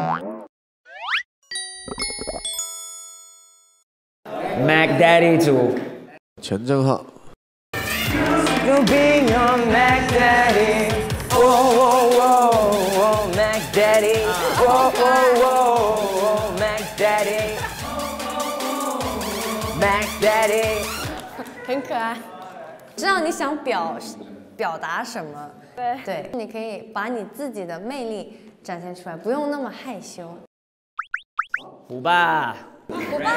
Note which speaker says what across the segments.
Speaker 1: Mack Daddy 组，
Speaker 2: 全正浩。
Speaker 1: You be your Mack Daddy， 哦 Mack Daddy， 哦 Mack Daddy，Mack Daddy，
Speaker 3: 很可爱。知道你想表达什么？对，你可以把你自己的魅力展现出来，不用那么害羞。
Speaker 1: 虎爸。
Speaker 3: 虎爸，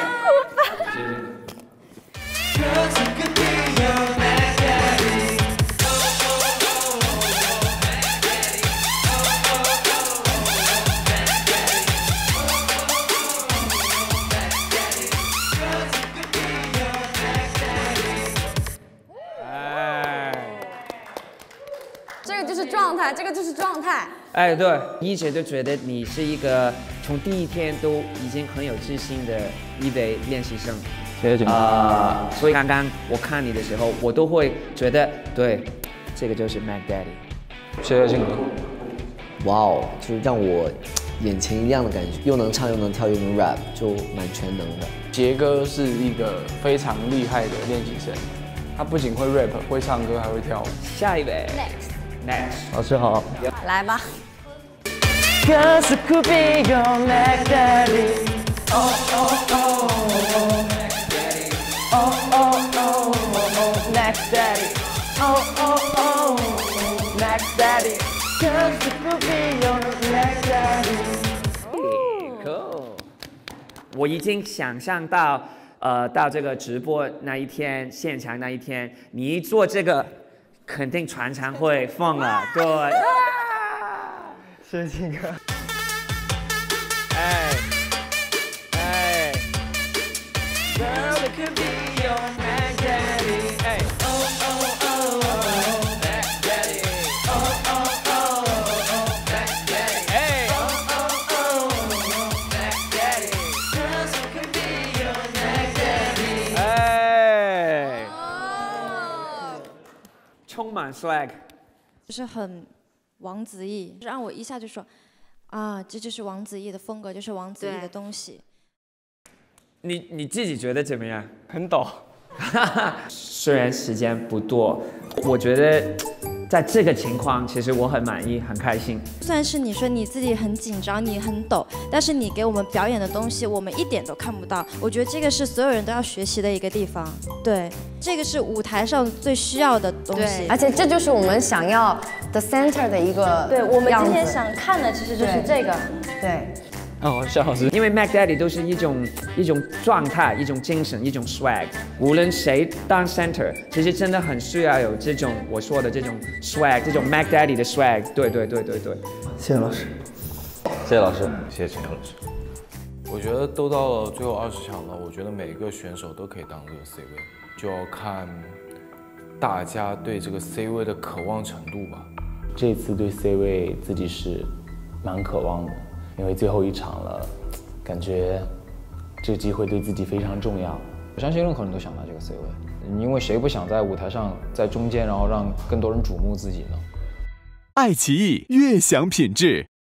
Speaker 3: 这个就是状态，这个就是状态。
Speaker 1: 哎，对，一直都觉得你是一个从第一天都已经很有自信的一位练习生。
Speaker 4: 谢谢警察。
Speaker 1: 所以刚刚我看你的时候，我都会觉得，对，这个就是 Mack Daddy。
Speaker 4: 谢谢警察。
Speaker 2: 哇哦，就是让我眼前一亮的感觉，又能唱又能跳又能 rap， 就蛮全能的。
Speaker 4: 杰哥是一个非常厉害的练习生，他不仅会 rap， 会唱歌，还会跳舞。
Speaker 1: 下一位
Speaker 3: Next，
Speaker 4: 老师好。
Speaker 3: 来吧。
Speaker 1: Cause it could be your Mack Daddy. Oh, oh, oh, Mack Daddy. Oh, oh, oh, Mack Daddy. Oh, oh, oh, Mack Daddy. Cause it could be your Mack Daddy. Cool. 我已经想象到，到这个直播那一天，现场那一天，你一做这个，肯定全场会疯了，对。
Speaker 4: 谢谢庆哥。
Speaker 1: 哎哎 ，Girl, it could be your Mack Daddy. 哎 ，Oh oh oh, Mack Daddy. Oh oh oh, Mack Daddy. 哎 ，Oh oh oh, Mack Daddy. Girls, it could be your Mack Daddy. 哎，充满 swag，
Speaker 5: 就是很。 王子异，让我一下就说，啊，这就是王子异的风格，就是王子异的东西。
Speaker 1: 你自己觉得怎么样？
Speaker 4: 很抖。
Speaker 1: 虽然时间不多，我觉得在这个情况，其实我很满意，很开心。
Speaker 5: 虽然是你说你自己很紧张，你很抖，但是你给我们表演的东西，我们一点都看不到。我觉得这个是所有人都要学习的一个地方。对，这个是舞台上最需要的东西。
Speaker 3: 而且这就是我们想要的 center 的一个
Speaker 5: 对，我们今天想看的其实就是这个。
Speaker 3: 对。
Speaker 4: 哦，夏老师，
Speaker 1: 因为 Mack Daddy 都是一种状态、一种精神、一种 swag。无论谁当 center， 其实真的很需要有这种我说的这种 swag， 这种 Mack Daddy 的 swag。对。
Speaker 4: 谢谢老师。谢谢老师。谢谢陈老师。
Speaker 6: 我觉得都到了最后20强了，我觉得每个选手都可以当这个 C 位，就要看大家对这个 C 位的渴望程度吧。
Speaker 7: 这次对 C 位自己是蛮渴望的。 因为最后一场了，感觉这个机会对自己非常重要。
Speaker 4: 我相信任何人都想拿这个 C 位，因为谁不想在舞台上，在中间，然后让更多人瞩目自己呢？
Speaker 8: 爱奇艺悦享品质。